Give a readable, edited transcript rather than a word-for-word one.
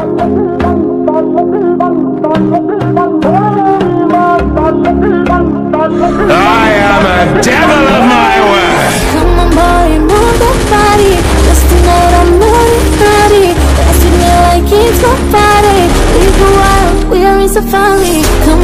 I am a devil of my word. Come on boy, move that body. Just tonight I'm naughty. Dancing me like it's my party. We go wild, we are in safari. Come